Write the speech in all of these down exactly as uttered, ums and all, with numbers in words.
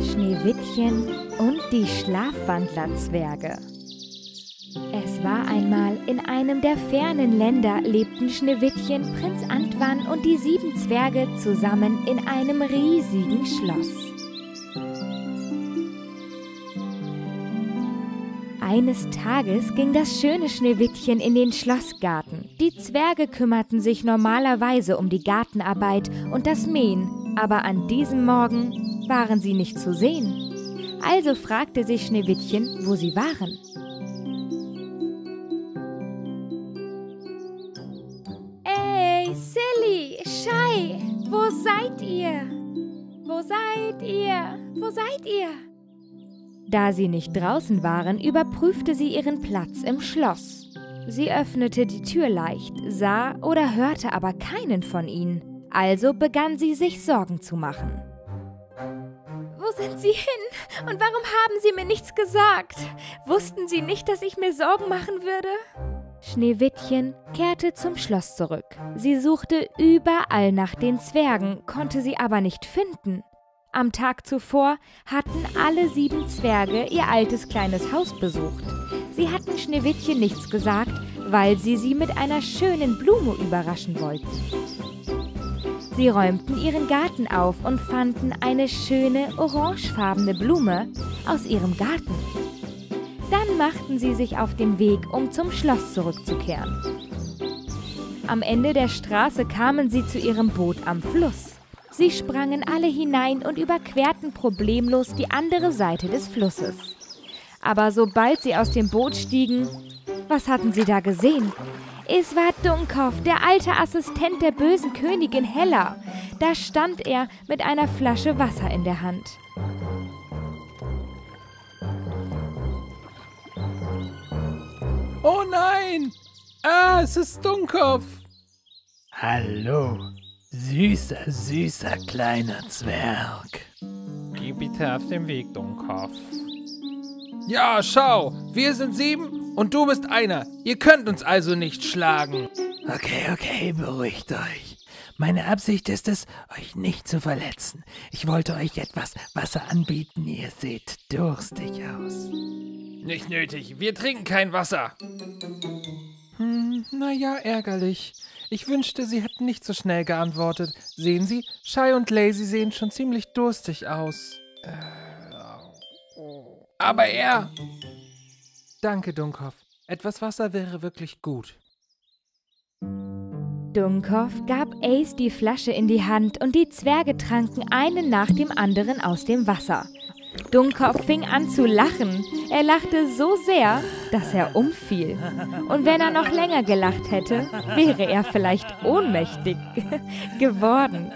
Schneewittchen und die Schlafwandlerzwerge. Es war einmal, in einem der fernen Länder lebten Schneewittchen, Prinz Antoine und die sieben Zwerge zusammen in einem riesigen Schloss. Eines Tages ging das schöne Schneewittchen in den Schlossgarten. Die Zwerge kümmerten sich normalerweise um die Gartenarbeit und das Mähen, aber an diesem Morgen waren sie nicht zu sehen. Also fragte sich Schneewittchen, wo sie waren. Ey, Silly, Shai, wo seid ihr? Wo seid ihr? Wo seid ihr? Da sie nicht draußen waren, überprüfte sie ihren Platz im Schloss. Sie öffnete die Tür leicht, sah oder hörte aber keinen von ihnen. Also begann sie, sich Sorgen zu machen. Wo sind Sie hin? Und warum haben Sie mir nichts gesagt? Wussten Sie nicht, dass ich mir Sorgen machen würde? Schneewittchen kehrte zum Schloss zurück. Sie suchte überall nach den Zwergen, konnte sie aber nicht finden. Am Tag zuvor hatten alle sieben Zwerge ihr altes kleines Haus besucht. Sie hatten Schneewittchen nichts gesagt, weil sie sie mit einer schönen Blume überraschen wollten. Sie räumten ihren Garten auf und fanden eine schöne orangefarbene Blume aus ihrem Garten. Dann machten sie sich auf den Weg, um zum Schloss zurückzukehren. Am Ende der Straße kamen sie zu ihrem Boot am Fluss. Sie sprangen alle hinein und überquerten problemlos die andere Seite des Flusses. Aber sobald sie aus dem Boot stiegen, was hatten sie da gesehen? Es war Dummkopf, der alte Assistent der bösen Königin Hella. Da stand er mit einer Flasche Wasser in der Hand. Oh nein! Ah, es ist Dummkopf! Hallo, süßer, süßer kleiner Zwerg. Geh bitte auf den Weg, Dummkopf. Ja, schau, wir sind sieben und du bist einer. Ihr könnt uns also nicht schlagen. Okay, okay, beruhigt euch. Meine Absicht ist es, euch nicht zu verletzen. Ich wollte euch etwas Wasser anbieten, ihr seht durstig aus. Nicht nötig, wir trinken kein Wasser. Hm, naja, ärgerlich. Ich wünschte, sie hätten nicht so schnell geantwortet. Sehen Sie, Shai und Lazy sehen schon ziemlich durstig aus. Äh, oh. Aber er... Danke, Dummkopf. Etwas Wasser wäre wirklich gut. Dummkopf gab Ace die Flasche in die Hand und die Zwerge tranken einen nach dem anderen aus dem Wasser. Dummkopf fing an zu lachen. Er lachte so sehr, dass er umfiel. Und wenn er noch länger gelacht hätte, wäre er vielleicht ohnmächtig geworden.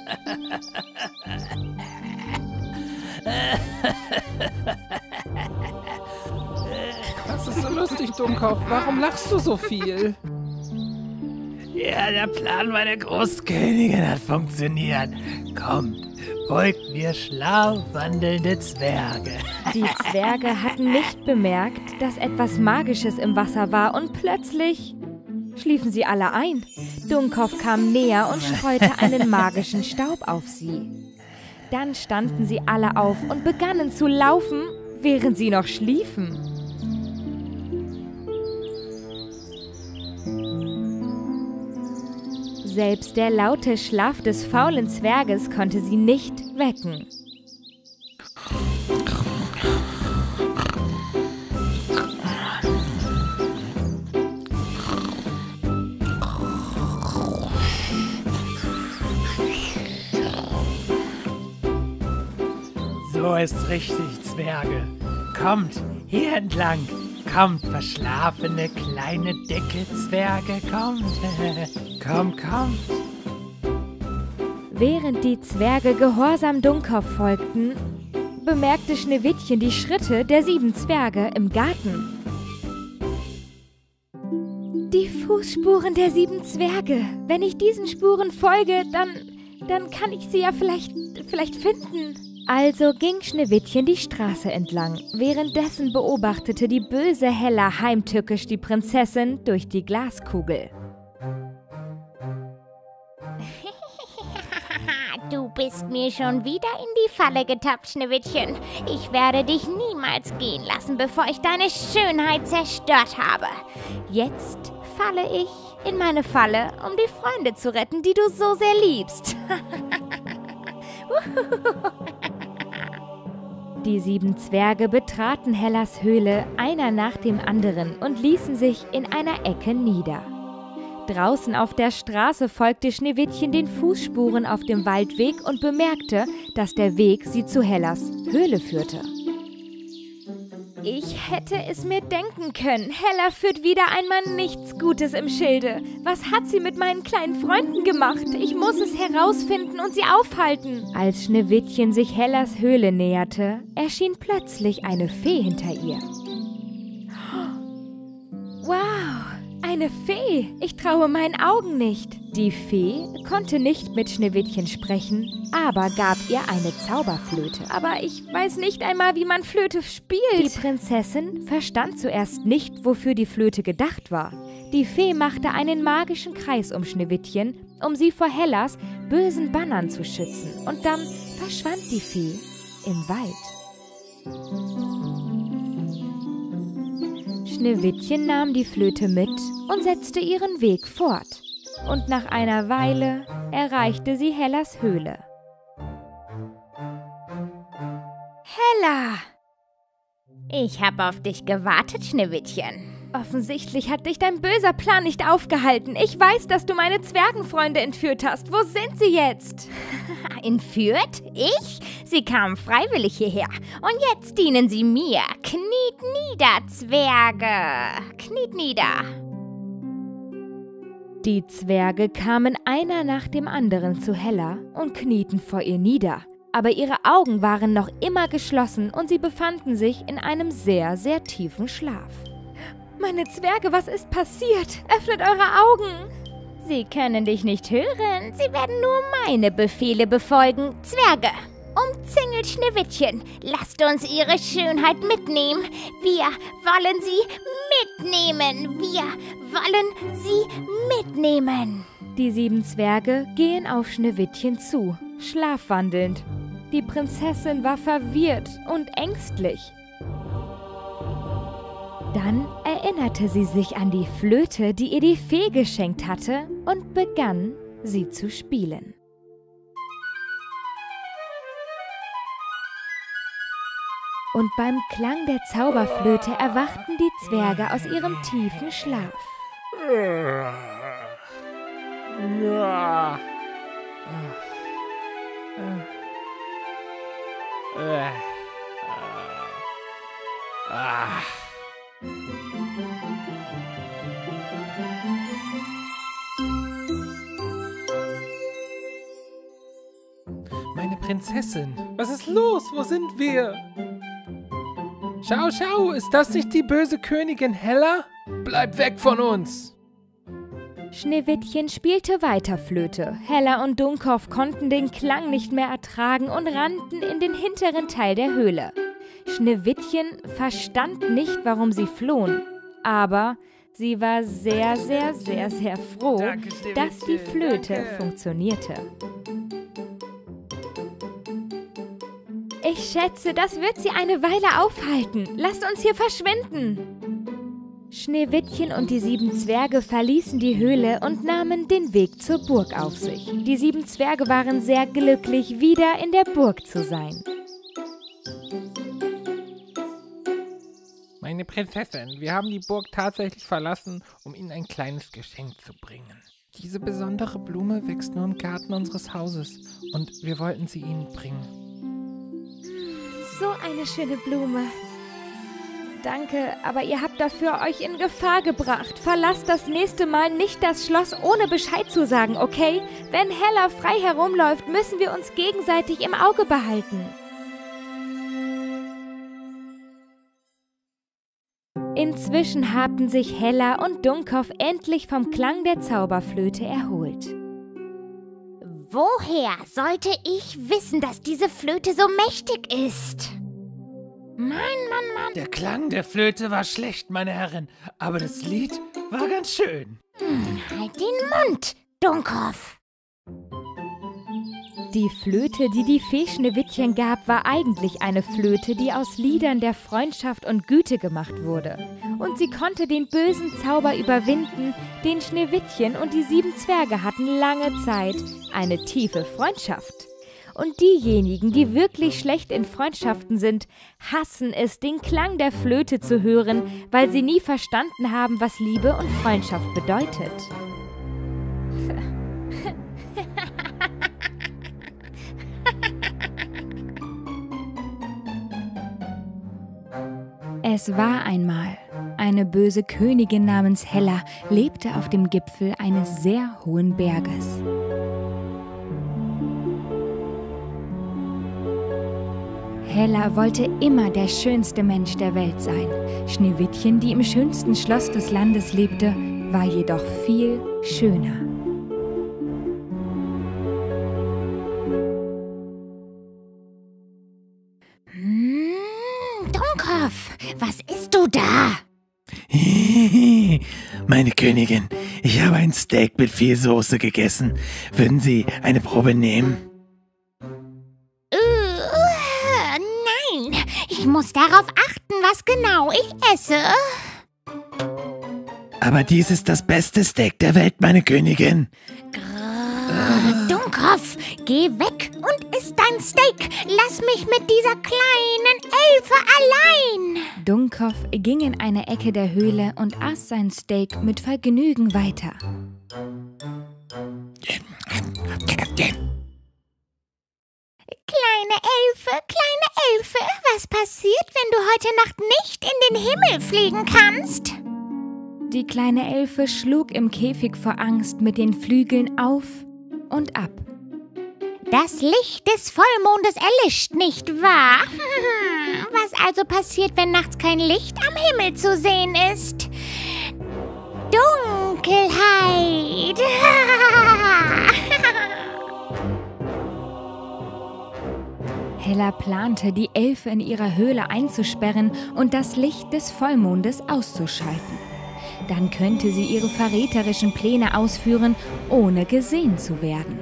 Was ist so lustig, Dummkopf? Warum lachst du so viel? Ja, der Plan meiner Großkönigin hat funktioniert. Kommt, folgt mir, schlafwandelnde Zwerge. Die Zwerge hatten nicht bemerkt, dass etwas Magisches im Wasser war und plötzlich schliefen sie alle ein. Dummkopf kam näher und streute einen magischen Staub auf sie. Dann standen sie alle auf und begannen zu laufen, während sie noch schliefen. Selbst der laute Schlaf des faulen Zwerges konnte sie nicht wecken. So ist richtig, Zwerge. Kommt hier entlang. Kommt, verschlafene kleine dicke Zwerge, kommt. Kommt, kommt. Während die Zwerge gehorsam Dummkopf folgten, bemerkte Schneewittchen die Schritte der sieben Zwerge im Garten. Die Fußspuren der sieben Zwerge. Wenn ich diesen Spuren folge, dann, dann kann ich sie ja vielleicht, vielleicht finden. Also ging Schneewittchen die Straße entlang. Währenddessen beobachtete die böse Hella heimtückisch die Prinzessin durch die Glaskugel. Du bist mir schon wieder in die Falle getappt, Schneewittchen. Ich werde dich niemals gehen lassen, bevor ich deine Schönheit zerstört habe. Jetzt falle ich in meine Falle, um die Freunde zu retten, die du so sehr liebst. Die sieben Zwerge betraten Hellas Höhle, einer nach dem anderen, und ließen sich in einer Ecke nieder. Draußen auf der Straße folgte Schneewittchen den Fußspuren auf dem Waldweg und bemerkte, dass der Weg sie zu Hellas Höhle führte. Ich hätte es mir denken können. Hella führt wieder einmal nichts Gutes im Schilde. Was hat sie mit meinen kleinen Freunden gemacht? Ich muss es herausfinden und sie aufhalten. Als Schneewittchen sich Hellas Höhle näherte, erschien plötzlich eine Fee hinter ihr. Wow, eine Fee! Ich traue meinen Augen nicht. Die Fee konnte nicht mit Schneewittchen sprechen, aber gab ihr eine Zauberflöte. Aber ich weiß nicht einmal, wie man Flöte spielt. Die Prinzessin verstand zuerst nicht, wofür die Flöte gedacht war. Die Fee machte einen magischen Kreis um Schneewittchen, um sie vor Hellas bösen Bannern zu schützen. Und dann verschwand die Fee im Wald. Schneewittchen nahm die Flöte mit und setzte ihren Weg fort. Und nach einer Weile erreichte sie Hellas Höhle. Hella! Ich habe auf dich gewartet, Schneewittchen. Offensichtlich hat dich dein böser Plan nicht aufgehalten. Ich weiß, dass du meine Zwergenfreunde entführt hast. Wo sind sie jetzt? Entführt? Ich? Sie kamen freiwillig hierher. Und jetzt dienen sie mir. Kniet nieder, Zwerge. Kniet nieder. Die Zwerge kamen einer nach dem anderen zu Hella und knieten vor ihr nieder. Aber ihre Augen waren noch immer geschlossen und sie befanden sich in einem sehr, sehr tiefen Schlaf. Meine Zwerge, was ist passiert? Öffnet eure Augen! Sie können dich nicht hören. Sie werden nur meine Befehle befolgen. Zwerge, umzingelt Schneewittchen. Lasst uns ihre Schönheit mitnehmen. Wir wollen sie mitnehmen. Wir wollen sie mitnehmen. Die sieben Zwerge gehen auf Schneewittchen zu, schlafwandelnd. Die Prinzessin war verwirrt und ängstlich. Dann erinnerte sie sich an die Flöte, die ihr die Fee geschenkt hatte, und begann, sie zu spielen. Und beim Klang der Zauberflöte erwachten die Zwerge aus ihrem tiefen Schlaf. Meine Prinzessin, was ist los? Wo sind wir? Schau, schau, ist das nicht die böse Königin Hella? Bleib weg von uns! Schneewittchen spielte weiter Flöte. Hella und Dummkopf konnten den Klang nicht mehr ertragen und rannten in den hinteren Teil der Höhle. Schneewittchen verstand nicht, warum sie flohen, aber sie war sehr, sehr, sehr, sehr froh, Danke, dass die Flöte Danke. funktionierte. Ich schätze, das wird sie eine Weile aufhalten. Lasst uns hier verschwinden. Schneewittchen und die sieben Zwerge verließen die Höhle und nahmen den Weg zur Burg auf sich. Die sieben Zwerge waren sehr glücklich, wieder in der Burg zu sein. Meine Prinzessin, wir haben die Burg tatsächlich verlassen, um Ihnen ein kleines Geschenk zu bringen. Diese besondere Blume wächst nur im Garten unseres Hauses und wir wollten sie Ihnen bringen. So eine schöne Blume. Danke, aber ihr habt dafür euch in Gefahr gebracht. Verlasst das nächste Mal nicht das Schloss, ohne Bescheid zu sagen, okay? Wenn Hella frei herumläuft, müssen wir uns gegenseitig im Auge behalten. Inzwischen hatten sich Hella und Dummkopf endlich vom Klang der Zauberflöte erholt. Woher sollte ich wissen, dass diese Flöte so mächtig ist? Mann, Mann, Mann. Der Klang der Flöte war schlecht, meine Herren, aber das Lied war ganz schön. Hm, halt den Mund, Dummkopf. Die Flöte, die die Fee Schneewittchen gab, war eigentlich eine Flöte, die aus Liedern der Freundschaft und Güte gemacht wurde. Und sie konnte den bösen Zauber überwinden, den Schneewittchen und die sieben Zwerge hatten lange Zeit eine tiefe Freundschaft. Und diejenigen, die wirklich schlecht in Freundschaften sind, hassen es, den Klang der Flöte zu hören, weil sie nie verstanden haben, was Liebe und Freundschaft bedeutet. Es war einmal. Eine böse Königin namens Hella lebte auf dem Gipfel eines sehr hohen Berges. Hella wollte immer der schönste Mensch der Welt sein. Schneewittchen, die im schönsten Schloss des Landes lebte, war jedoch viel schöner. Hm, Dummkopf, was isst du da? Meine Königin, ich habe ein Steak mit viel Soße gegessen. Würden Sie eine Probe nehmen? Ich muss darauf achten, was genau ich esse. Aber dies ist das beste Steak der Welt, meine Königin. Grrr, Dummkopf, geh weg und iss dein Steak. Lass mich mit dieser kleinen Elfe allein. Dummkopf ging in eine Ecke der Höhle und aß sein Steak mit Vergnügen weiter. Kleine Elfe, kleine Elfe, was passiert, wenn du heute Nacht nicht in den Himmel fliegen kannst? Die kleine Elfe schlug im Käfig vor Angst mit den Flügeln auf und ab. Das Licht des Vollmondes erlischt, nicht wahr? Was also passiert, wenn nachts kein Licht am Himmel zu sehen ist? Dunkelheit! Hella plante, die Elfe in ihrer Höhle einzusperren und das Licht des Vollmondes auszuschalten. Dann könnte sie ihre verräterischen Pläne ausführen, ohne gesehen zu werden.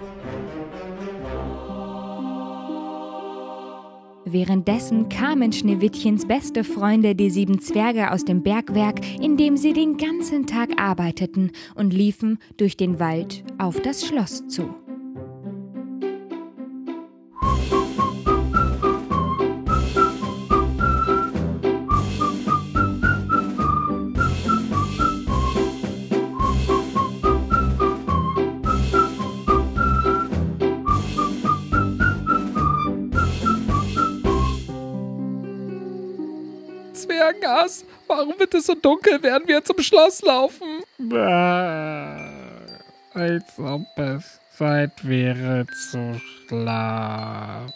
Währenddessen kamen Schneewittchens beste Freunde, die sieben Zwerge aus dem Bergwerk, in dem sie den ganzen Tag arbeiteten und liefen durch den Wald auf das Schloss zu. Zwergenass, warum wird es so dunkel, während wir zum Schloss laufen? Als ob es Zeit wäre zu schlafen.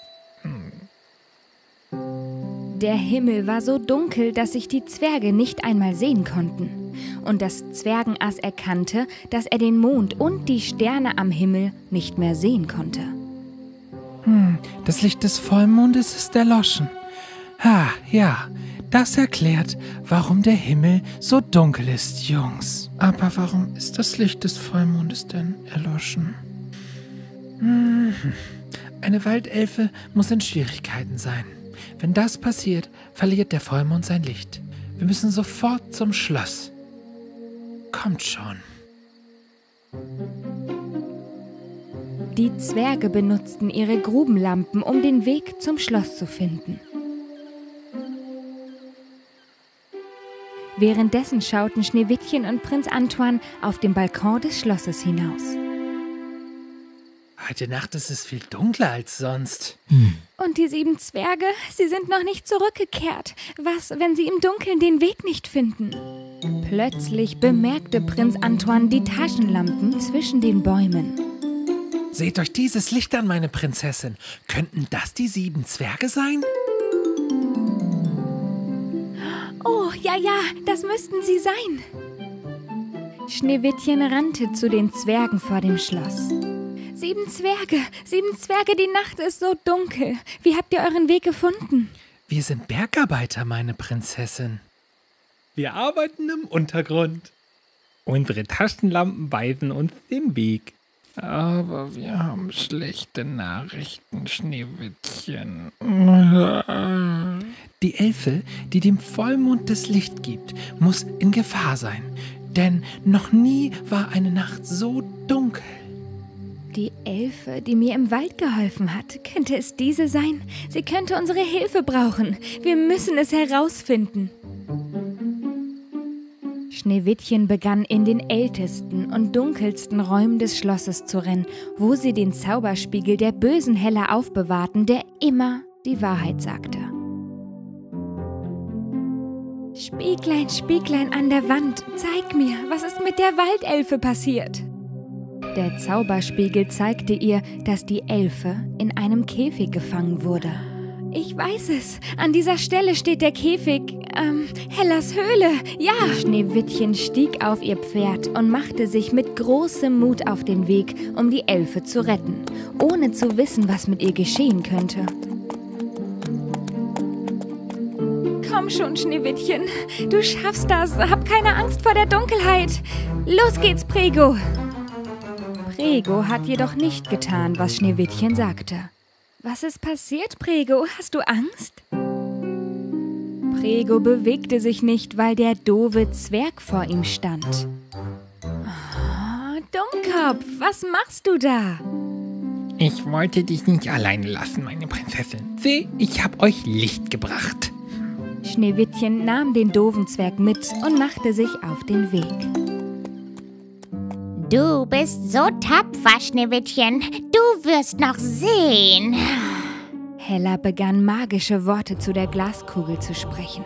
Der Himmel war so dunkel, dass sich die Zwerge nicht einmal sehen konnten. Und das Zwergenass erkannte, dass er den Mond und die Sterne am Himmel nicht mehr sehen konnte. Hm, das Licht des Vollmondes ist erloschen. Ha, ja, das erklärt, warum der Himmel so dunkel ist, Jungs. Aber warum ist das Licht des Vollmondes denn erloschen? Hm, eine Waldelfe muss in Schwierigkeiten sein. Wenn das passiert, verliert der Vollmond sein Licht. Wir müssen sofort zum Schloss. Kommt schon. Die Zwerge benutzten ihre Grubenlampen, um den Weg zum Schloss zu finden. Währenddessen schauten Schneewittchen und Prinz Antoine auf dem Balkon des Schlosses hinaus. Heute Nacht ist es viel dunkler als sonst. Hm. Und die sieben Zwerge, sie sind noch nicht zurückgekehrt. Was, wenn sie im Dunkeln den Weg nicht finden? Plötzlich bemerkte Prinz Antoine die Taschenlampen zwischen den Bäumen. Seht euch dieses Licht an, meine Prinzessin. Könnten das die sieben Zwerge sein? Oh, ja, ja, das müssten sie sein. Schneewittchen rannte zu den Zwergen vor dem Schloss. Sieben Zwerge, sieben Zwerge, die Nacht ist so dunkel. Wie habt ihr euren Weg gefunden? Wir sind Bergarbeiter, meine Prinzessin. Wir arbeiten im Untergrund. Unsere Taschenlampen weisen uns den Weg. Aber wir haben schlechte Nachrichten, Schneewittchen. Die Elfe, die dem Vollmond das Licht gibt, muss in Gefahr sein. Denn noch nie war eine Nacht so dunkel. Die Elfe, die mir im Wald geholfen hat, könnte es diese sein? Sie könnte unsere Hilfe brauchen. Wir müssen es herausfinden. Schneewittchen begann in den ältesten und dunkelsten Räumen des Schlosses zu rennen, wo sie den Zauberspiegel der bösen Hella aufbewahrten, der immer die Wahrheit sagte. Spieglein, Spieglein an der Wand, zeig mir, was ist mit der Waldelfe passiert? Der Zauberspiegel zeigte ihr, dass die Elfe in einem Käfig gefangen wurde. Ich weiß es. An dieser Stelle steht der Käfig, ähm, Hellas Höhle. Ja! Schneewittchen stieg auf ihr Pferd und machte sich mit großem Mut auf den Weg, um die Elfe zu retten, ohne zu wissen, was mit ihr geschehen könnte. Komm schon, Schneewittchen. Du schaffst das. Hab keine Angst vor der Dunkelheit. Los geht's, Prego. Prego hat jedoch nicht getan, was Schneewittchen sagte. Was ist passiert, Prego? Hast du Angst? Prego bewegte sich nicht, weil der doofe Zwerg vor ihm stand. Oh, Dummkopf, was machst du da? Ich wollte dich nicht alleine lassen, meine Prinzessin. Seh, ich hab euch Licht gebracht. Schneewittchen nahm den doofen Zwerg mit und machte sich auf den Weg. Du bist so tapfer, Schneewittchen. Du wirst noch sehen. Hella begann magische Worte zu der Glaskugel zu sprechen.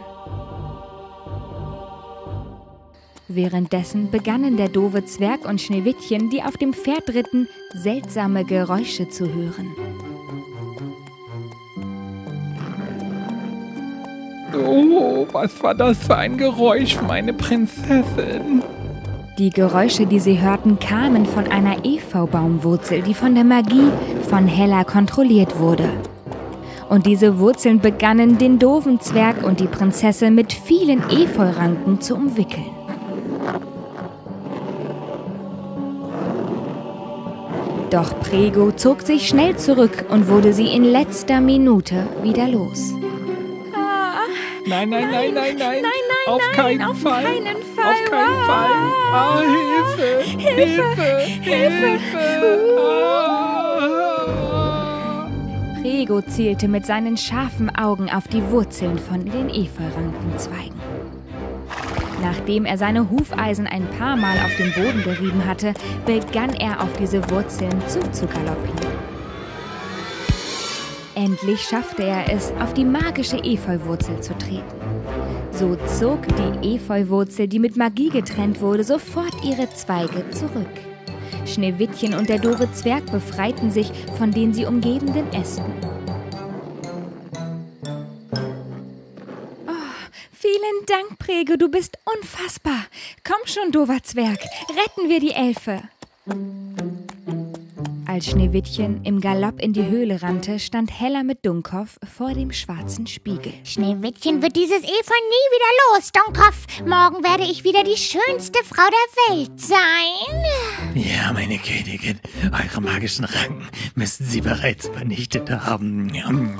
Währenddessen begannen der doofe Zwerg und Schneewittchen, die auf dem Pferd ritten, seltsame Geräusche zu hören. Oh, was war das für ein Geräusch, meine Prinzessin? Die Geräusche, die sie hörten, kamen von einer Efeubaumwurzel, die von der Magie von Hella kontrolliert wurde. Und diese Wurzeln begannen, den doofen Zwerg und die Prinzessin mit vielen Efeuranken zu umwickeln. Doch Prego zog sich schnell zurück und wurde sie in letzter Minute wieder los. Nein, nein, nein, nein, nein, nein, nein, auf nein, keinen auf Fall, keinen Fall, auf keinen ah. Fall. Ah, Hilfe, Hilfe, Hilfe, Hilfe. Ah. Prego zielte mit seinen scharfen Augen auf die Wurzeln von den Efeurankenzweigen. Nachdem er seine Hufeisen ein paar Mal auf den Boden gerieben hatte, begann er auf diese Wurzeln zuzugaloppieren. Endlich schaffte er es, auf die magische Efeuwurzel zu treten. So zog die Efeuwurzel, die mit Magie getrennt wurde, sofort ihre Zweige zurück. Schneewittchen und der doofe Zwerg befreiten sich von den sie umgebenden Ästen. Oh, vielen Dank, Prego, du bist unfassbar. Komm schon, doofer Zwerg, retten wir die Elfe. Als Schneewittchen im Galopp in die Höhle rannte, stand Hella mit Dummkopf vor dem schwarzen Spiegel. Schneewittchen wird dieses Efeu nie wieder los, Dummkopf. Morgen werde ich wieder die schönste Frau der Welt sein. Ja, meine Königin, eure magischen Ranken müssten Sie bereits vernichtet haben.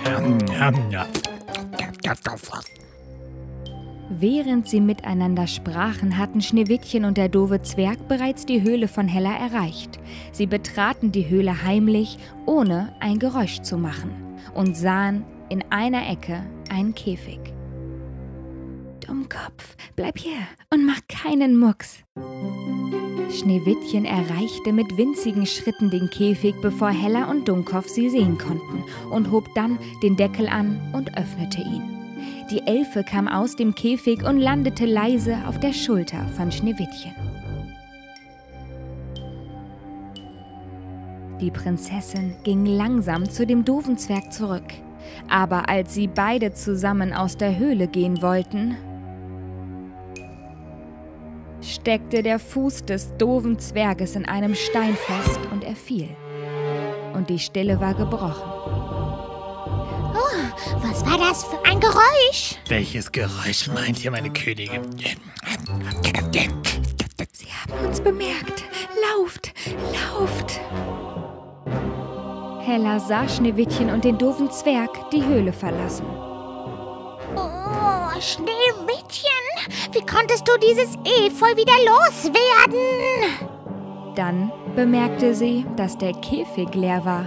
Während sie miteinander sprachen, hatten Schneewittchen und der doofe Zwerg bereits die Höhle von Hella erreicht. Sie betraten die Höhle heimlich, ohne ein Geräusch zu machen, und sahen in einer Ecke einen Käfig. Dummkopf, bleib hier und mach keinen Mucks. Schneewittchen erreichte mit winzigen Schritten den Käfig, bevor Hella und Dummkopf sie sehen konnten, und hob dann den Deckel an und öffnete ihn. Die Elfe kam aus dem Käfig und landete leise auf der Schulter von Schneewittchen. Die Prinzessin ging langsam zu dem doofen Zwerg zurück. Aber als sie beide zusammen aus der Höhle gehen wollten, steckte der Fuß des doofen Zwerges in einem Stein fest und er fiel. Und die Stille war gebrochen. Oh, was war das für ein Geräusch? Welches Geräusch meint ihr, meine Königin? Sie haben uns bemerkt. Lauft, lauft! Hella sah Schneewittchen und den doofen Zwerg die Höhle verlassen. Oh, Schneewittchen, wie konntest du dieses Efeu wieder loswerden? Dann bemerkte sie, dass der Käfig leer war.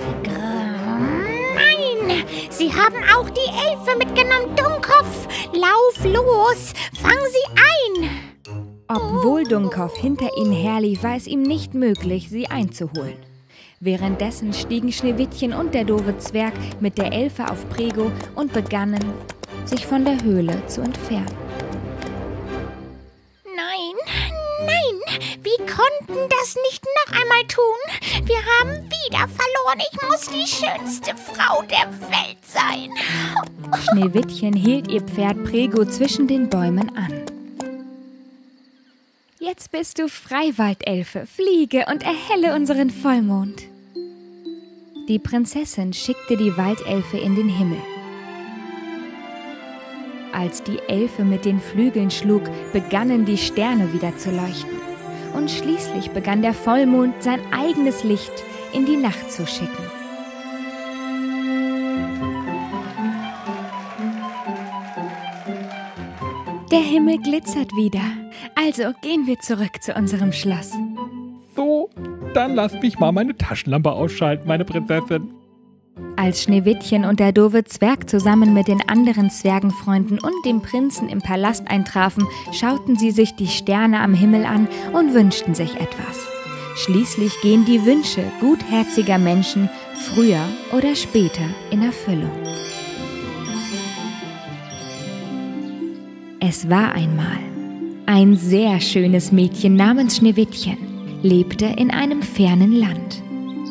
Nein, sie haben auch die Elfe mitgenommen, Dummkopf. Lauf los, fang sie ein. Obwohl Dummkopf hinter ihnen herlief, war es ihm nicht möglich, sie einzuholen. Währenddessen stiegen Schneewittchen und der doofe Zwerg mit der Elfe auf Prego und begannen, sich von der Höhle zu entfernen. Nein, nein, wie konnten das nicht noch einmal tun? Wir haben wieder verloren. Ich muss die schönste Frau der Welt sein. Schneewittchen hielt ihr Pferd Prego zwischen den Bäumen an. Jetzt bist du frei, Waldelfe. Fliege und erhelle unseren Vollmond. Die Prinzessin schickte die Waldelfe in den Himmel. Als die Elfe mit den Flügeln schlug, begannen die Sterne wieder zu leuchten. Und schließlich begann der Vollmond sein eigenes Licht in die Nacht zu schicken. Der Himmel glitzert wieder. Also gehen wir zurück zu unserem Schloss. So, dann lass mich mal meine Taschenlampe ausschalten, meine Prinzessin. Als Schneewittchen und der doofe Zwerg zusammen mit den anderen Zwergenfreunden und dem Prinzen im Palast eintrafen, schauten sie sich die Sterne am Himmel an und wünschten sich etwas. Schließlich gehen die Wünsche gutherziger Menschen früher oder später in Erfüllung. Es war einmal ein sehr schönes Mädchen namens Schneewittchen, lebte in einem fernen Land.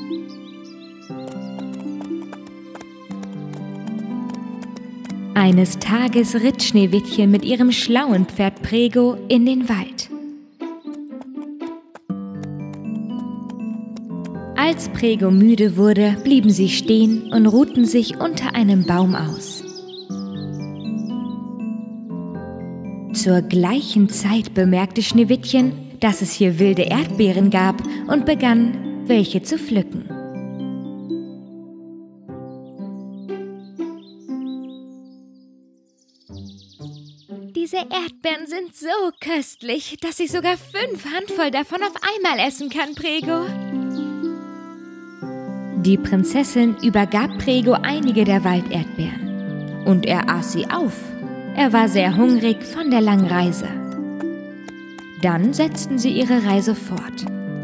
Eines Tages ritt Schneewittchen mit ihrem schlauen Pferd Prego in den Wald. Als Prego müde wurde, blieben sie stehen und ruhten sich unter einem Baum aus. Zur gleichen Zeit bemerkte Schneewittchen, dass es hier wilde Erdbeeren gab und begann, welche zu pflücken. Diese Erdbeeren sind so köstlich, dass ich sogar fünf Handvoll davon auf einmal essen kann, Prego. Die Prinzessin übergab Prego einige der Walderdbeeren. Und er aß sie auf. Er war sehr hungrig von der langen Reise. Dann setzten sie ihre Reise fort.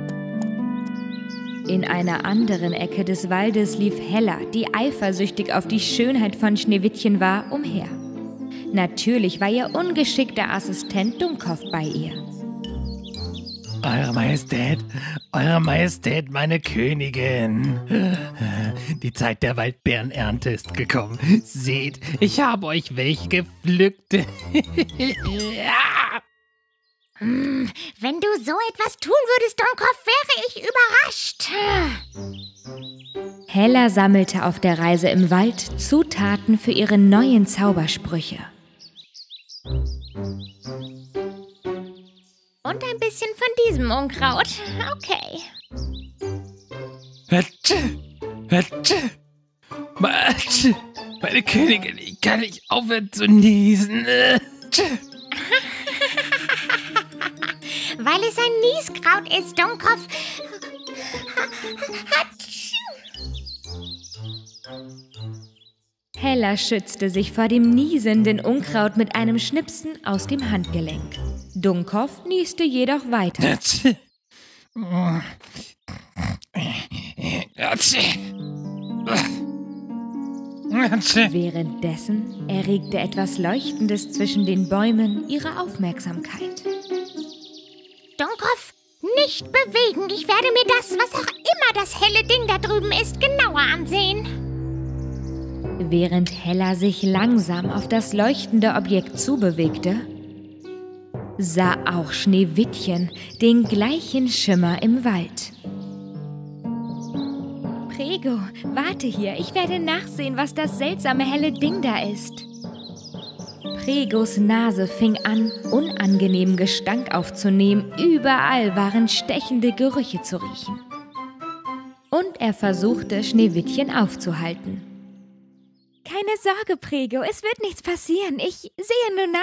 In einer anderen Ecke des Waldes lief Hella, die eifersüchtig auf die Schönheit von Schneewittchen war, umher. Natürlich war ihr ungeschickter Assistent Dummkopf bei ihr. Eure Majestät, Eure Majestät, meine Königin. Die Zeit der Waldbeerenernte ist gekommen. Seht, ich habe euch welche gepflückt. Ja. Hm, wenn du so etwas tun würdest, Dummkopf, wäre ich überrascht. Hella sammelte auf der Reise im Wald Zutaten für ihre neuen Zaubersprüche. Und ein bisschen von diesem Unkraut. Okay. Meine Königin, ich kann nicht aufhören zu niesen. Weil es ein Nieskraut ist, Dummkopf. Hella schützte sich vor dem niesenden Unkraut mit einem Schnipsen aus dem Handgelenk. Dummkopf nieste jedoch weiter. Währenddessen erregte etwas Leuchtendes zwischen den Bäumen ihre Aufmerksamkeit. Dummkopf, nicht bewegen. Ich werde mir das, was auch immer das helle Ding da drüben ist, genauer ansehen. Während Hella sich langsam auf das leuchtende Objekt zubewegte, sah auch Schneewittchen den gleichen Schimmer im Wald. Prego, warte hier, ich werde nachsehen, was das seltsame helle Ding da ist. Pregos Nase fing an, unangenehmen Gestank aufzunehmen. Überall waren stechende Gerüche zu riechen. Und er versuchte, Schneewittchen aufzuhalten. Keine Sorge, Prego, es wird nichts passieren. Ich sehe nur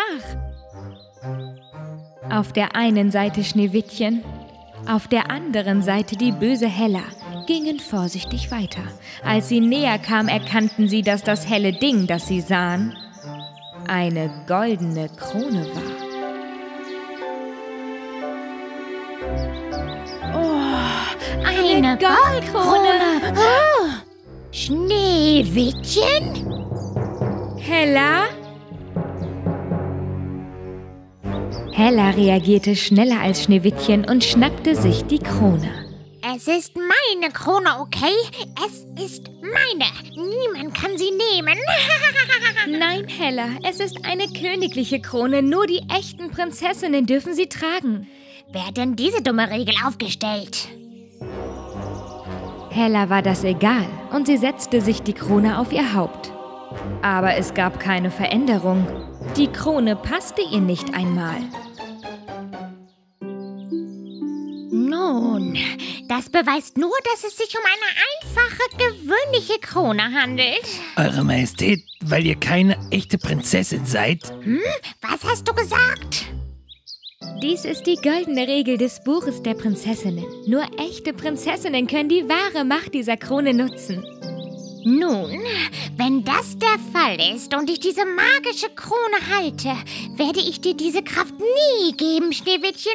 nach. Auf der einen Seite Schneewittchen, auf der anderen Seite die böse Hella, gingen vorsichtig weiter. Als sie näher kam, erkannten sie, dass das helle Ding, das sie sahen, eine goldene Krone war. Oh, eine, eine Goldkrone! Oh, Schneewittchen? Hella? Hella reagierte schneller als Schneewittchen und schnappte sich die Krone. Es ist meine Krone, okay? Es ist meine. Niemand kann sie nehmen. Nein, Hella, es ist eine königliche Krone. Nur die echten Prinzessinnen dürfen sie tragen. Wer hat denn diese dumme Regel aufgestellt? Hella war das egal und sie setzte sich die Krone auf ihr Haupt. Aber es gab keine Veränderung. Die Krone passte ihr nicht einmal. Nun, das beweist nur, dass es sich um eine einfache, gewöhnliche Krone handelt. Eure Majestät, weil ihr keine echte Prinzessin seid? Hm? Was hast du gesagt? Dies ist die goldene Regel des Buches der Prinzessinnen. Nur echte Prinzessinnen können die wahre Macht dieser Krone nutzen. Nun, wenn das der Fall ist und ich diese magische Krone halte, werde ich dir diese Kraft nie geben, Schneewittchen.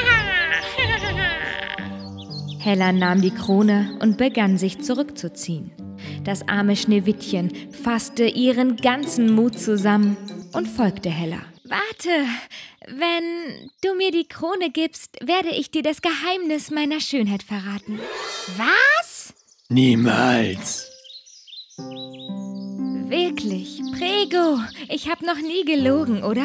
Hella nahm die Krone und begann sich zurückzuziehen. Das arme Schneewittchen fasste ihren ganzen Mut zusammen und folgte Hella. Warte, wenn du mir die Krone gibst, werde ich dir das Geheimnis meiner Schönheit verraten. Was? Niemals. Wirklich, Prego, ich habe noch nie gelogen, oder?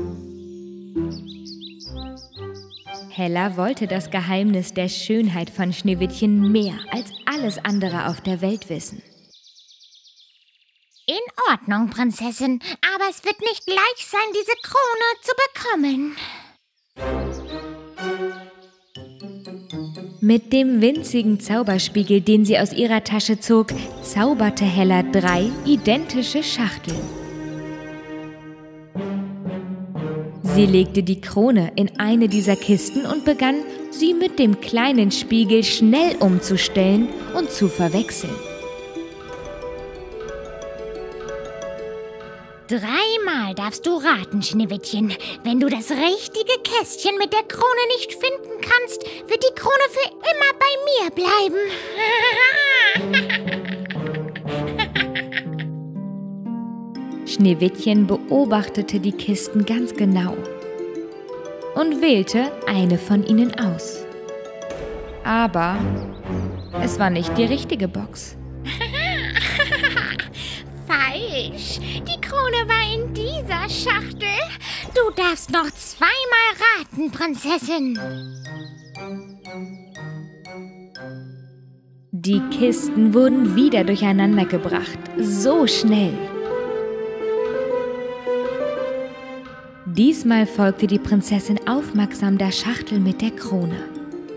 Hella wollte das Geheimnis der Schönheit von Schneewittchen mehr als alles andere auf der Welt wissen. In Ordnung, Prinzessin, aber es wird nicht leicht sein, diese Krone zu bekommen. Mit dem winzigen Zauberspiegel, den sie aus ihrer Tasche zog, zauberte Hella drei identische Schachteln. Sie legte die Krone in eine dieser Kisten und begann, sie mit dem kleinen Spiegel schnell umzustellen und zu verwechseln. Dreimal darfst du raten, Schneewittchen. Wenn du das richtige Kästchen mit der Krone nicht finden kannst, wird die Krone für immer bei mir bleiben. Schneewittchen beobachtete die Kisten ganz genau und wählte eine von ihnen aus. Aber es war nicht die richtige Box. Falsch. Die Krone war in dieser Schachtel. Du darfst noch zweimal raten, Prinzessin. Die Kisten wurden wieder durcheinander gebracht. So schnell. Diesmal folgte die Prinzessin aufmerksam der Schachtel mit der Krone.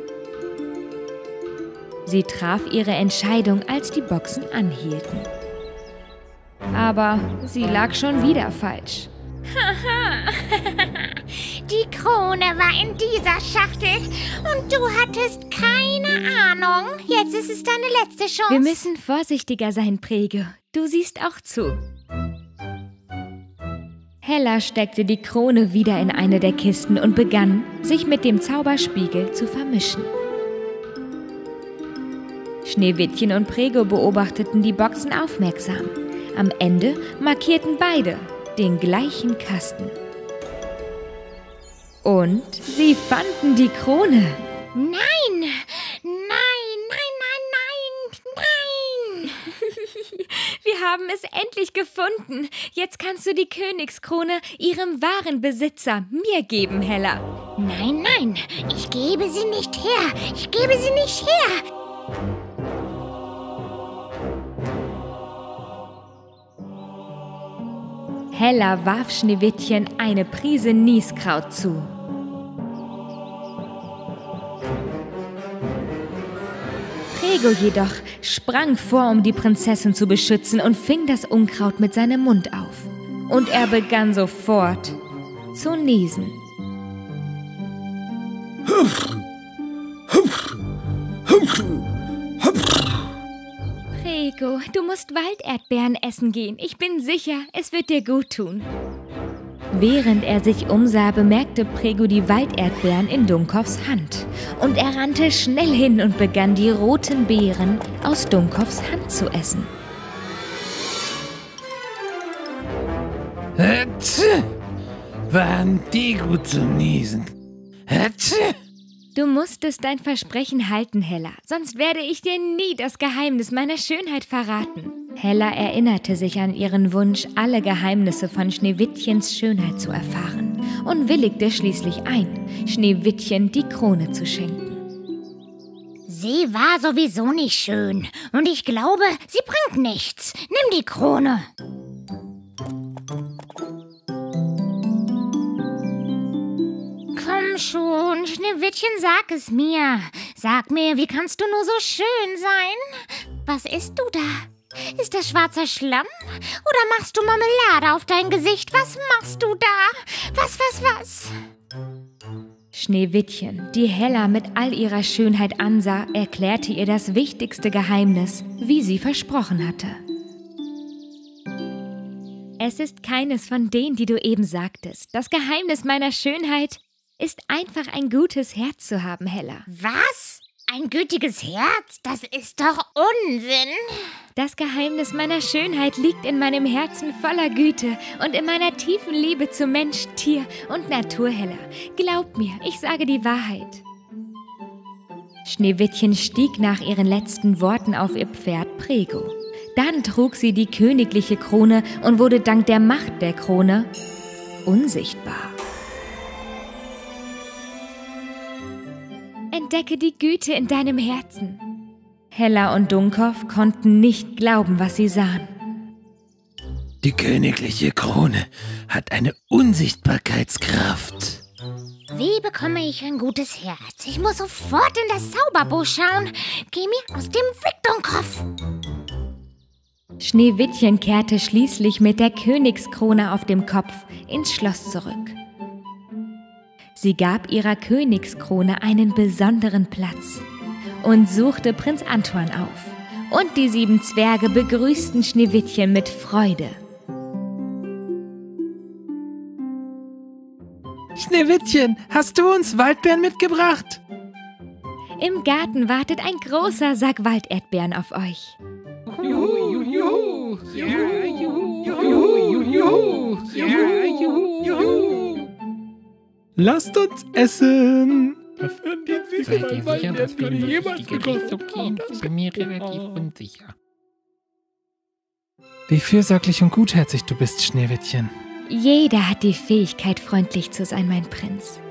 Sie traf ihre Entscheidung, als die Boxen anhielten. Aber sie lag schon wieder falsch. Die Krone war in dieser Schachtel und du hattest keine Ahnung. Jetzt ist es deine letzte Chance. Wir müssen vorsichtiger sein, Prego. Du siehst auch zu. Hella steckte die Krone wieder in eine der Kisten und begann, sich mit dem Zauberspiegel zu vermischen. Schneewittchen und Prego beobachteten die Boxen aufmerksam. Am Ende markierten beide den gleichen Kasten. Und sie fanden die Krone. Nein! Nein, nein, nein, nein, nein! Wir haben es endlich gefunden. Jetzt kannst du die Königskrone ihrem wahren Besitzer, mir geben, Hella. Nein, nein, ich gebe sie nicht her. Ich gebe sie nicht her. Hella warf Schneewittchen eine Prise Nieskraut zu. Prego jedoch sprang vor, um die Prinzessin zu beschützen und fing das Unkraut mit seinem Mund auf. Und er begann sofort zu niesen. Prego, du musst Walderdbeeren essen gehen. Ich bin sicher, es wird dir gut tun. Während er sich umsah, bemerkte Prego die Walderdbeeren in Dummkopfs Hand. Und er rannte schnell hin und begann, die roten Beeren aus Dummkopfs Hand zu essen. Hatsch! Waren die gut zum Niesen? Hatsch! Du musstest dein Versprechen halten, Hella, sonst werde ich dir nie das Geheimnis meiner Schönheit verraten. Hella erinnerte sich an ihren Wunsch, alle Geheimnisse von Schneewittchens Schönheit zu erfahren und willigte schließlich ein, Schneewittchen die Krone zu schenken. Sie war sowieso nicht schön und ich glaube, sie bringt nichts. Nimm die Krone. Komm schon, Schneewittchen, sag es mir. Sag mir, wie kannst du nur so schön sein? Was isst du da? Ist das schwarzer Schlamm? Oder machst du Marmelade auf dein Gesicht? Was machst du da? Was, was, was? Schneewittchen, die Hella mit all ihrer Schönheit ansah, erklärte ihr das wichtigste Geheimnis, wie sie versprochen hatte. Es ist keines von denen, die du eben sagtest. Das Geheimnis meiner Schönheit ist einfach ein gutes Herz zu haben, Hella. Was? Ein gütiges Herz? Das ist doch Unsinn. Das Geheimnis meiner Schönheit liegt in meinem Herzen voller Güte und in meiner tiefen Liebe zu Mensch, Tier und Natur, Hella. Glaub mir, ich sage die Wahrheit. Schneewittchen stieg nach ihren letzten Worten auf ihr Pferd Prego. Dann trug sie die königliche Krone und wurde dank der Macht der Krone unsichtbar. Entdecke die Güte in deinem Herzen. Hella und Dummkopf konnten nicht glauben, was sie sahen. Die königliche Krone hat eine Unsichtbarkeitskraft. Wie bekomme ich ein gutes Herz? Ich muss sofort in das Zauberbuch schauen. Geh mir aus dem Weg, Dummkopf. Schneewittchen kehrte schließlich mit der Königskrone auf dem Kopf ins Schloss zurück. Sie gab ihrer Königskrone einen besonderen Platz und suchte Prinz Antoine auf. Und die sieben Zwerge begrüßten Schneewittchen mit Freude. Schneewittchen, hast du uns Waldbeeren mitgebracht? Im Garten wartet ein großer Sack Walderdbeeren auf euch. Juhu, juhu, juhu, juhu, juhu, juhu, juhu, juhu. Lasst uns essen. Das werden die Seid ihr sicher, sicher, weil dass wir wir in jemals die richtige Richtung bekommen. gehen? Ich bin mir relativ unsicher. Wie fürsorglich und gutherzig du bist, Schneewittchen. Jeder hat die Fähigkeit, freundlich zu sein, mein Prinz.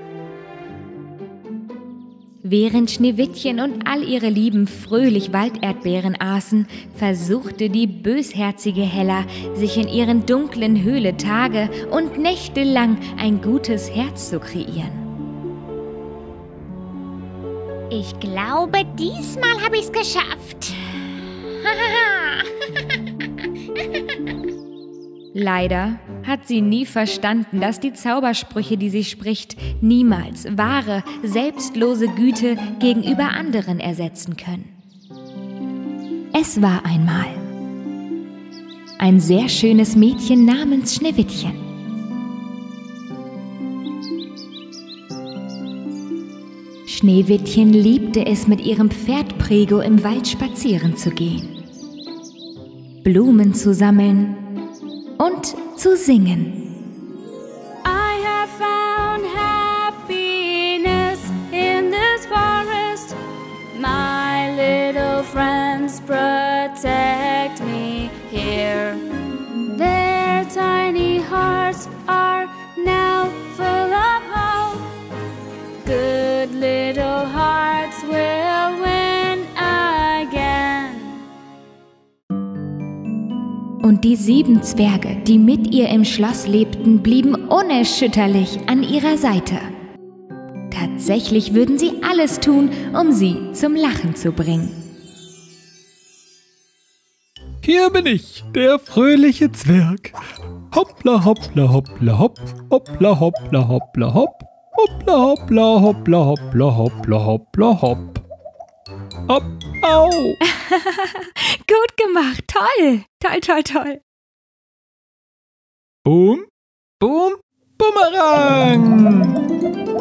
Während Schneewittchen und all ihre Lieben fröhlich Walderdbeeren aßen, versuchte die bösherzige Hella, sich in ihren dunklen Höhle Tage und Nächte lang ein gutes Herz zu kreieren. Ich glaube, diesmal habe ich's geschafft. Leider hat sie nie verstanden, dass die Zaubersprüche, die sie spricht, niemals wahre, selbstlose Güte gegenüber anderen ersetzen können. Es war einmal ein sehr schönes Mädchen namens Schneewittchen. Schneewittchen liebte es, mit ihrem Pferd Prego im Wald spazieren zu gehen, Blumen zu sammeln und zu singen. I have found happiness in this forest. My little friends protect me here. Their tiny hearts are now full of hope. Good little hearts will win again. Und die sieben Zwerge, die mit ihr im Schloss lebten, blieben unerschütterlich an ihrer Seite. Tatsächlich würden sie alles tun, um sie zum Lachen zu bringen. Hier bin ich, der fröhliche Zwerg. Hoppla, hoppla, hoppla, hopp, hoppla, hoppla, hoppla, hopp, hoppla, hoppla, hoppla, hoppla, hoppla, hoppla, hopp. Hopp, au! Gut gemacht, toll, toll, toll, toll. Boom, boom, Bumerang!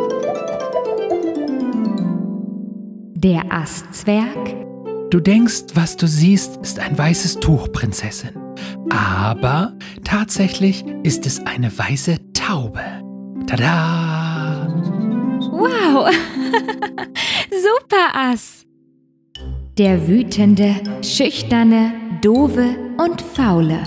Der Astzwerg. Du denkst, was du siehst, ist ein weißes Tuch, Prinzessin. Aber tatsächlich ist es eine weiße Taube. Tada! Wow! Super, Ass! Der wütende, schüchterne, doofe und faule.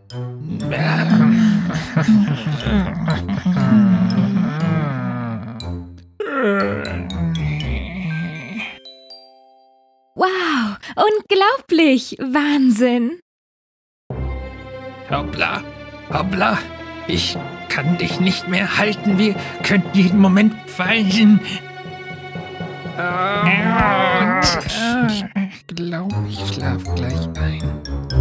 Wow! Unglaublich! Wahnsinn! Hoppla, hoppla, ich kann dich nicht mehr halten, wir könnten jeden Moment fallen. Ich glaube, ich schlaf gleich ein.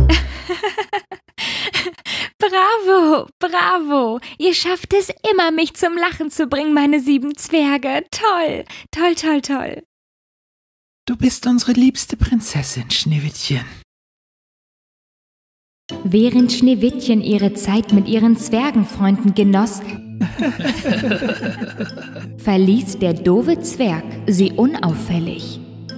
Bravo, bravo! Ihr schafft es immer, mich zum Lachen zu bringen, meine sieben Zwerge. Toll, toll, toll, toll. Du bist unsere liebste Prinzessin, Schneewittchen. Während Schneewittchen ihre Zeit mit ihren Zwergenfreunden genoss, verließ der doofe Zwerg sie unauffällig.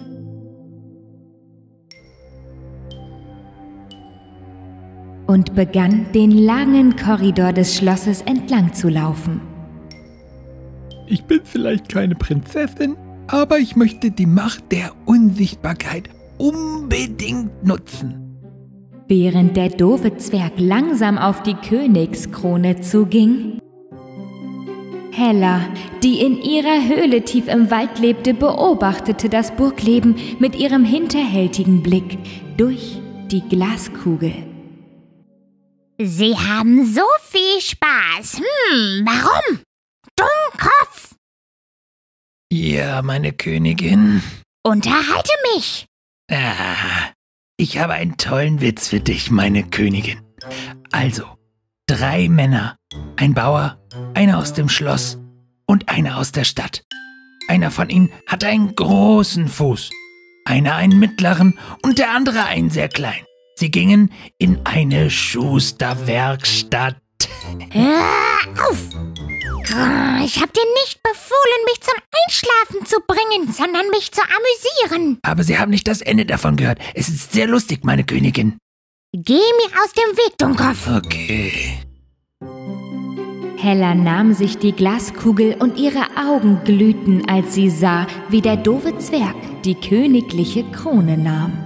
Und begann, den langen Korridor des Schlosses entlang zu laufen. Ich bin vielleicht keine Prinzessin, aber ich möchte die Macht der Unsichtbarkeit unbedingt nutzen. Während der doofe Zwerg langsam auf die Königskrone zuging, Hella, die in ihrer Höhle tief im Wald lebte, beobachtete das Burgleben mit ihrem hinterhältigen Blick durch die Glaskugel. Sie haben so viel Spaß. Hm, warum? Dummkopf! Ja, meine Königin. Unterhalte mich! Ah, ich habe einen tollen Witz für dich, meine Königin. Also, drei Männer, ein Bauer, einer aus dem Schloss und einer aus der Stadt. Einer von ihnen hatte einen großen Fuß, einer einen mittleren und der andere einen sehr kleinen. Sie gingen in eine Schusterwerkstatt. Hör auf! Ich hab dir nicht befohlen, mich zum Einschlafen zu bringen, sondern mich zu amüsieren. Aber Sie haben nicht das Ende davon gehört. Es ist sehr lustig, meine Königin. Geh mir aus dem Weg, Dummkopf. Okay. Hella nahm sich die Glaskugel und ihre Augen glühten, als sie sah, wie der doofe Zwerg die königliche Krone nahm.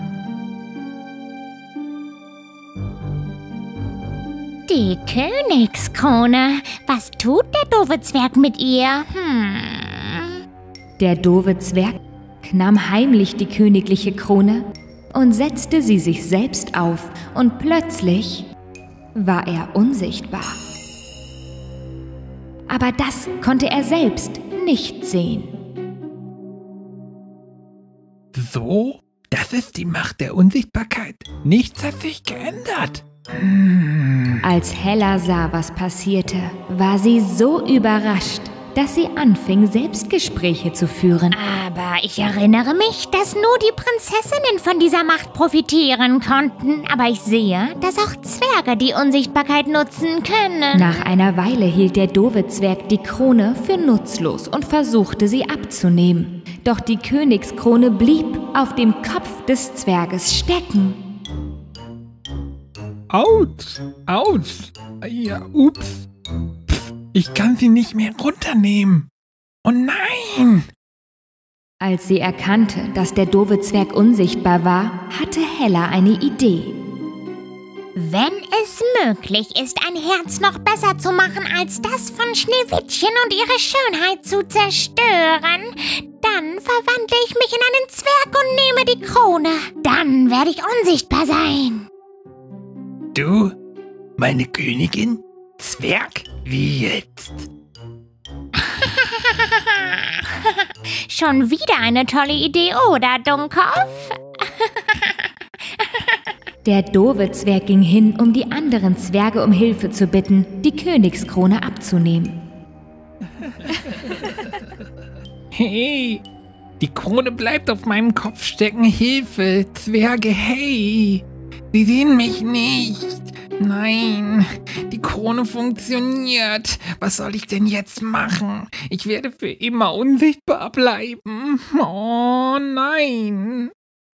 Die Königskrone. Was tut der doofe Zwerg mit ihr? Hm. Der doofe Zwerg nahm heimlich die königliche Krone und setzte sie sich selbst auf, und plötzlich war er unsichtbar. Aber das konnte er selbst nicht sehen. So? Das ist die Macht der Unsichtbarkeit. Nichts hat sich geändert. Hm. Als Hella sah, was passierte, war sie so überrascht, dass sie anfing, Selbstgespräche zu führen. Aber ich erinnere mich, dass nur die Prinzessinnen von dieser Macht profitieren konnten. Aber ich sehe, dass auch Zwerge die Unsichtbarkeit nutzen können. Nach einer Weile hielt der doofe Zwerg die Krone für nutzlos und versuchte, sie abzunehmen. Doch die Königskrone blieb auf dem Kopf des Zwerges stecken. Autsch, autsch. Ja, ups. Pff, ich kann sie nicht mehr runternehmen. Oh nein! Als sie erkannte, dass der doofe Zwerg unsichtbar war, hatte Hella eine Idee. Wenn es möglich ist, ein Herz noch besser zu machen als das von Schneewittchen und ihre Schönheit zu zerstören, dann verwandle ich mich in einen Zwerg und nehme die Krone. Dann werde ich unsichtbar sein. Du? Meine Königin? Zwerg? Wie jetzt? Schon wieder eine tolle Idee, oder, Dummkopf? Der doofe Zwerg ging hin, um die anderen Zwerge um Hilfe zu bitten, die Königskrone abzunehmen. Hey, die Krone bleibt auf meinem Kopf stecken. Hilfe, Zwerge, hey. Sie sehen mich nicht. Nein, die Krone funktioniert. Was soll ich denn jetzt machen? Ich werde für immer unsichtbar bleiben. Oh nein.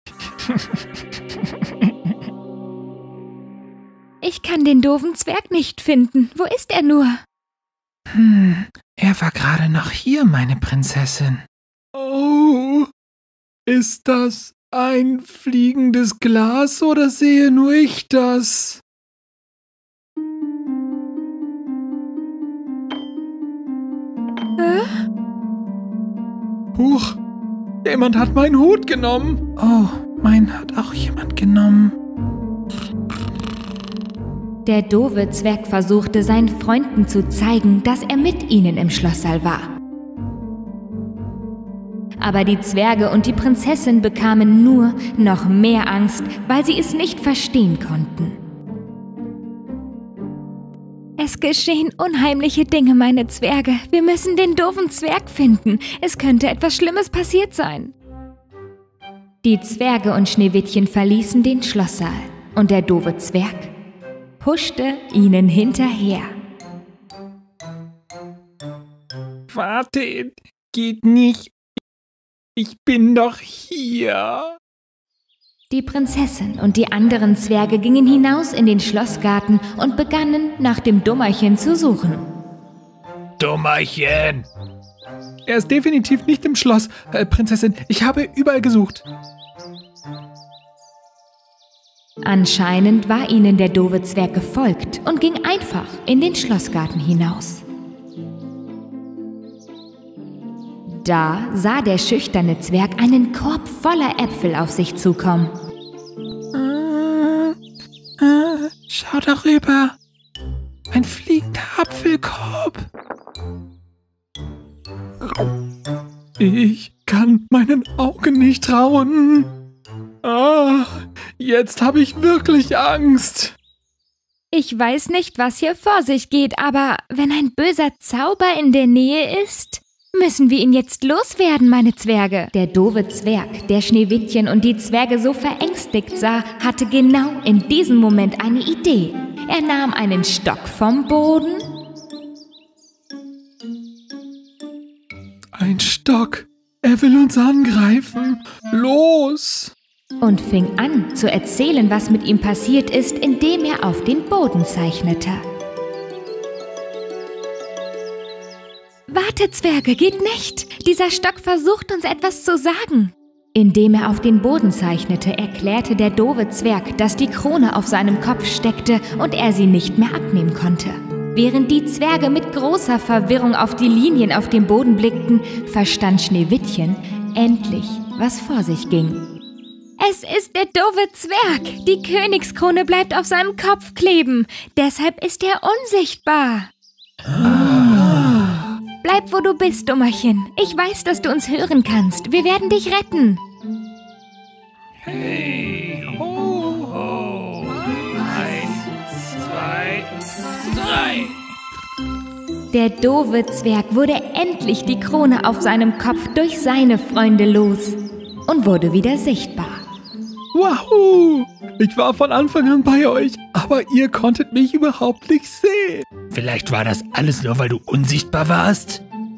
Ich kann den doofen Zwerg nicht finden. Wo ist er nur? Hm, er war gerade noch hier, meine Prinzessin. Oh, ist das ein fliegendes Glas oder sehe nur ich das? Hä? Huch, jemand hat meinen Hut genommen. Oh, meinen hat auch jemand genommen. Der doofe Zwerg versuchte, seinen Freunden zu zeigen, dass er mit ihnen im Schlosssaal war. Aber die Zwerge und die Prinzessin bekamen nur noch mehr Angst, weil sie es nicht verstehen konnten. Es geschehen unheimliche Dinge, meine Zwerge. Wir müssen den doofen Zwerg finden. Es könnte etwas Schlimmes passiert sein. Die Zwerge und Schneewittchen verließen den Schlosssaal und der doofe Zwerg huschte ihnen hinterher. Warte, geht nicht. Ich bin doch hier. Die Prinzessin und die anderen Zwerge gingen hinaus in den Schlossgarten und begannen, nach dem Dummerchen zu suchen. Dummerchen! Er ist definitiv nicht im Schloss, äh, Prinzessin. Ich habe überall gesucht. Anscheinend war ihnen der doofe Zwerg gefolgt und ging einfach in den Schlossgarten hinaus. Da sah der schüchterne Zwerg einen Korb voller Äpfel auf sich zukommen. Äh, äh, schau darüber. Ein fliegender Apfelkorb. Ich kann meinen Augen nicht trauen. Ah, jetzt habe ich wirklich Angst. Ich weiß nicht, was hier vor sich geht, aber wenn ein böser Zauber in der Nähe ist, müssen wir ihn jetzt loswerden, meine Zwerge. Der doofe Zwerg, der Schneewittchen und die Zwerge so verängstigt sah, hatte genau in diesem Moment eine Idee. Er nahm einen Stock vom Boden. Ein Stock. Er will uns angreifen. Los! Und fing an zu erzählen, was mit ihm passiert ist, indem er auf den Boden zeichnete. Warte, Zwerge, geht nicht! Dieser Stock versucht uns etwas zu sagen. Indem er auf den Boden zeichnete, erklärte der doofe Zwerg, dass die Krone auf seinem Kopf steckte und er sie nicht mehr abnehmen konnte. Während die Zwerge mit großer Verwirrung auf die Linien auf dem Boden blickten, verstand Schneewittchen endlich, was vor sich ging. Es ist der doofe Zwerg. Die Königskrone bleibt auf seinem Kopf kleben. Deshalb ist er unsichtbar. Ah. Bleib, wo du bist, Dummerchen. Ich weiß, dass du uns hören kannst. Wir werden dich retten. Hey, ho, ho. Eins, zwei, drei. Der doofe Zwerg wurde endlich die Krone auf seinem Kopf durch seine Freunde los und wurde wieder sichtbar. Wahoo! Ich war von Anfang an bei euch, aber ihr konntet mich überhaupt nicht sehen. Vielleicht war das alles nur, weil du unsichtbar warst?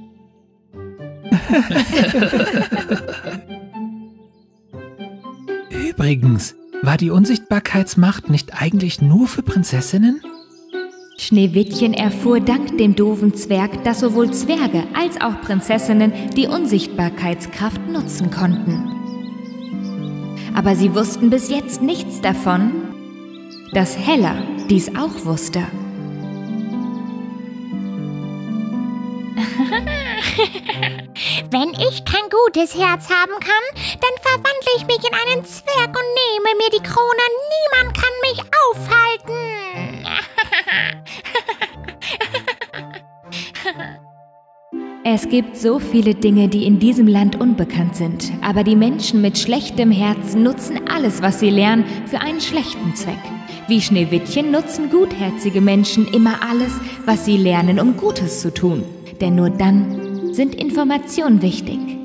Übrigens, war die Unsichtbarkeitsmacht nicht eigentlich nur für Prinzessinnen? Schneewittchen erfuhr dank dem doofen Zwerg, dass sowohl Zwerge als auch Prinzessinnen die Unsichtbarkeitskraft nutzen konnten. Aber sie wussten bis jetzt nichts davon, dass Hella dies auch wusste. Wenn ich kein gutes Herz haben kann, dann verwandle ich mich in einen Zwerg und nehme mir die Krone. Niemand kann mich aufhalten. Es gibt so viele Dinge, die in diesem Land unbekannt sind, aber die Menschen mit schlechtem Herz nutzen alles, was sie lernen, für einen schlechten Zweck. Wie Schneewittchen nutzen gutherzige Menschen immer alles, was sie lernen, um Gutes zu tun. Denn nur dann sind Informationen wichtig.